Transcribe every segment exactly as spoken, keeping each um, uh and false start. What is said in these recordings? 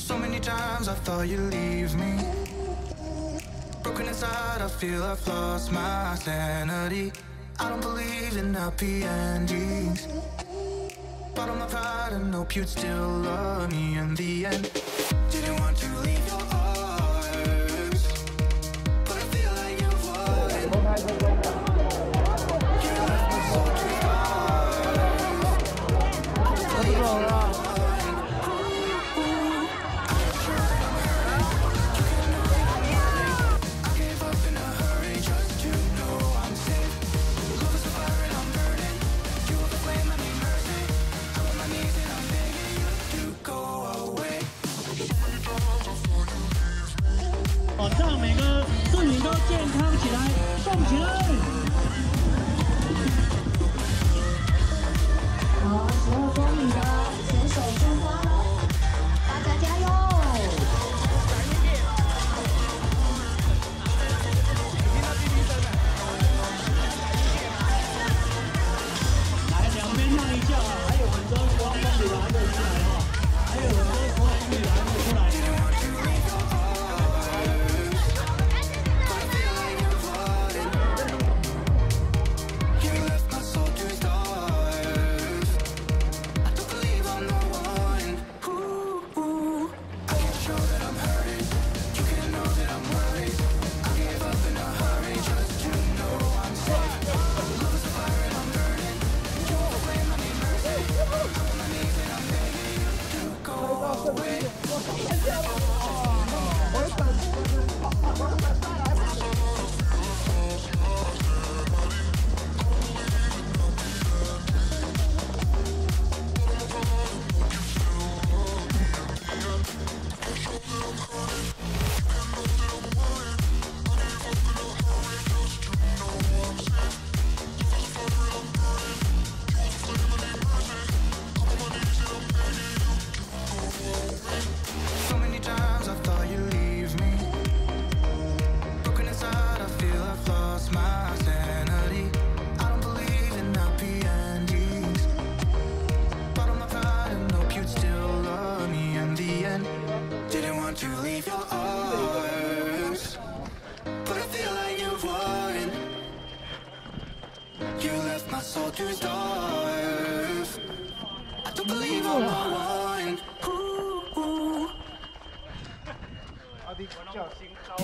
So many times I thought you'd leave me. Broken inside, I feel I've lost my sanity. I don't believe in happy endings. Bought on my pride and hope you'd still love me in the end. Didn't want to leave your arms, but I feel like you wouldn't. You left my soul to stars. 哦，让每个妇女都健康起来，动起来！好，十二公里的选手出发喽，大家加油！来，两边让一下，还有很多国公里的还没有出来哦，还有很多国公里的还没有出来。 To leave your arms, but I feel like you wouldn't. You left my soul to starve. I don't believe I'm the one. Ooh, ooh. 阿弟叫新招。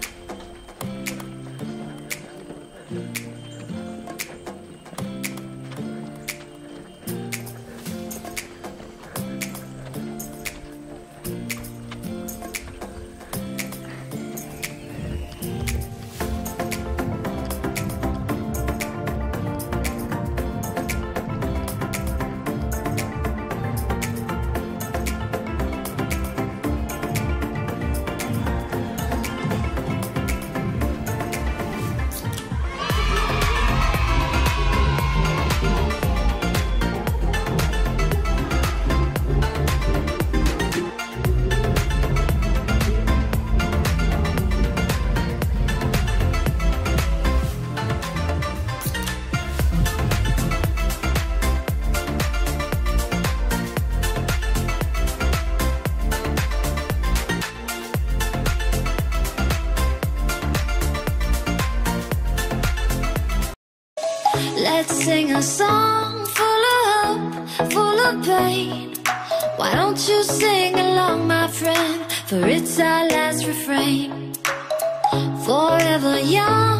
Let's sing a song full of hope, full of pain. Why don't you sing along, my friend? For it's our last refrain. Forever young.